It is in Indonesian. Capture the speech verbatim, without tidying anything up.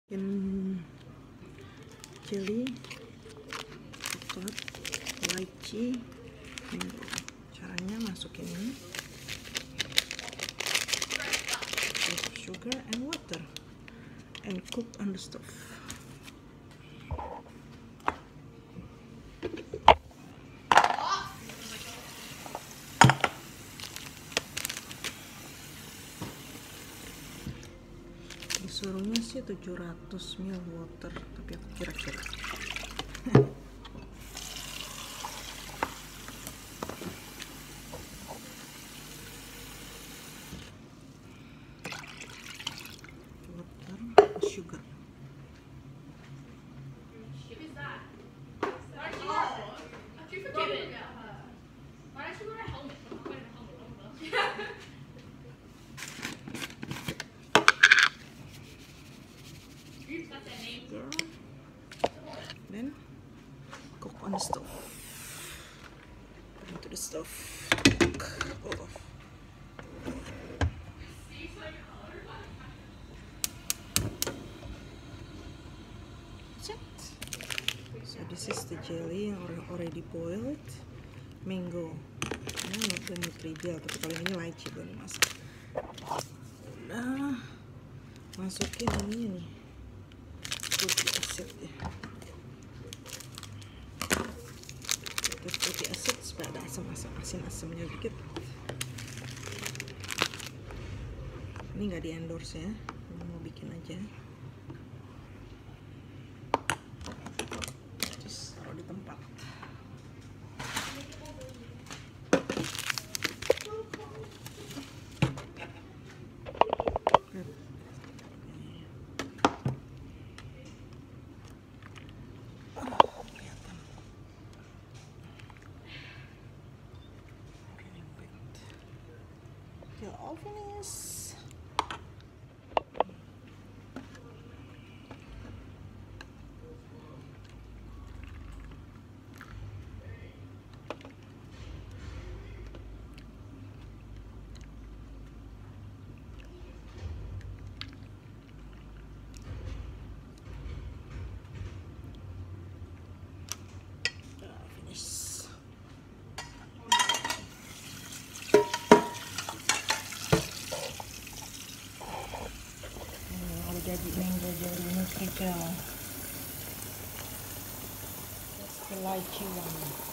Bikin jelly coklat lychee mango. Caranya masukin ini sugar and water and cook on the stove. Disuruhnya sih tujuh ratus mililiter water, tapi aku kira-kira water, sugar. Then cook on the stove. Put into the stove. Oh. That's it. So this is the jelly yang already boiled mango. Ini bukan nutrijel, tapi kalau ini lychee baru masak. Udah masukin ini nih. Putih asid ya. Putih asid supaya ada asam-asam, asin-asamnya dikit. Ini nggak di endorse ya, mau bikin aja. Terus taruh di tempat. Till all finished. Jadi mango jelly nutrijel. That's the lychee one.